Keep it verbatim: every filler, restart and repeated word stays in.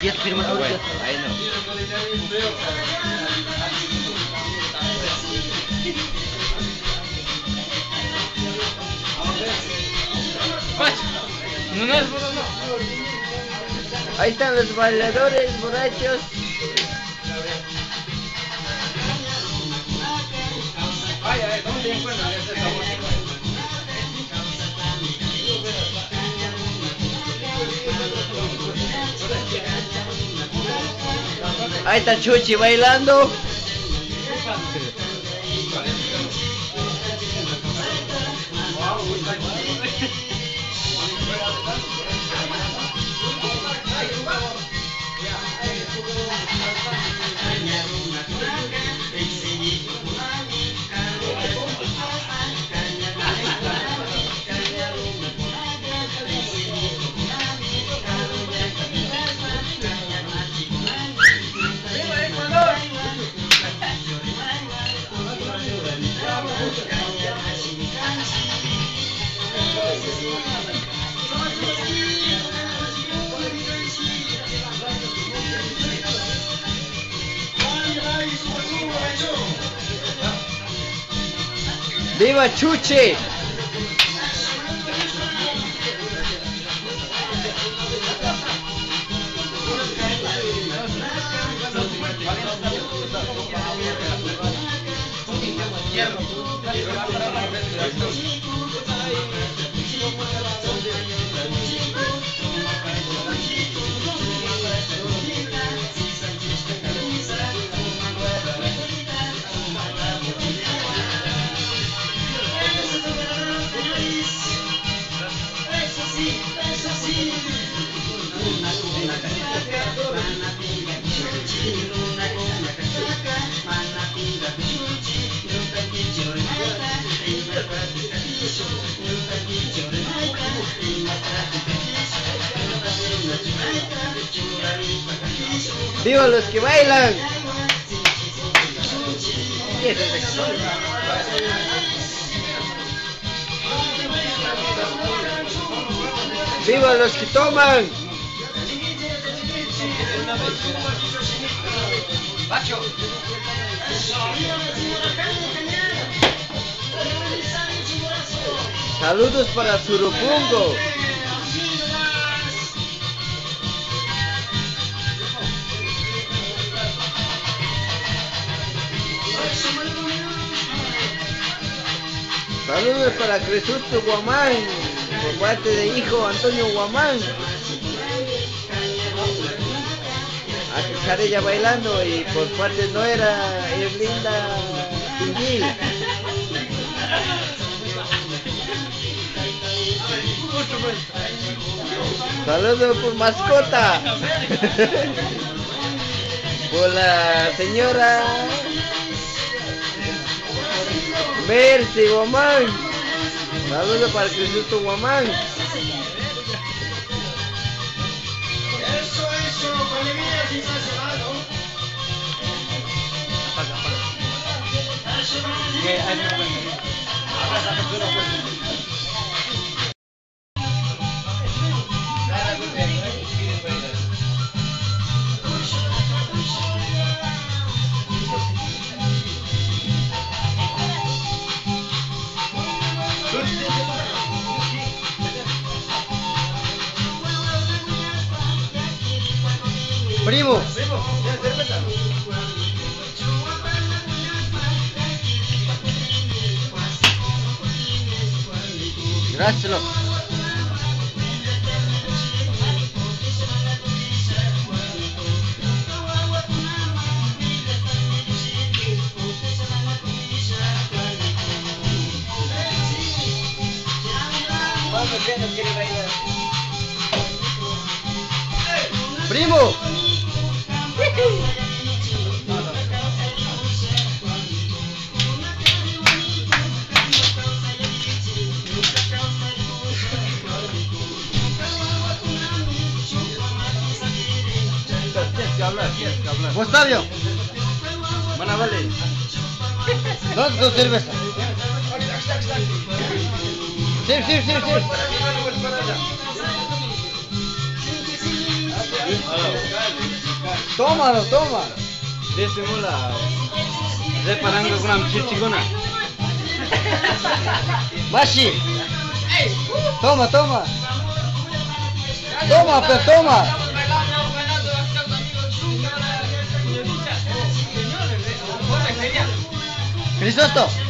diez firmas Ah, bueno, ahorita. ahí no. No, no, no, no. Ahí están los bailadores borrachos. Ay, ay, ¿dónde se encuentran esta música? Ahí está Chuchi bailando. ¡Viva Chuchi! ¡Viva los que bailan! ¡Viva los que toman! Saludos para Surupungo. Saludos para Cresuto Guamán, por parte de hijo Antonio Guamán. A Carella bailando y por parte no era Erlinda Pingil. Saludos por mascota. Por la señora Mercy Guamán. Saludos para Cristo Guamán. Primo. Gracias. Primo. Octavio. Buena, vale. Dos, dos cervezas. Sí, sí, sí, sí. Tómalo, toma. Disimula. Reparando con una chichigona. Mashi. Toma, toma. Toma, pero toma. Crisosto.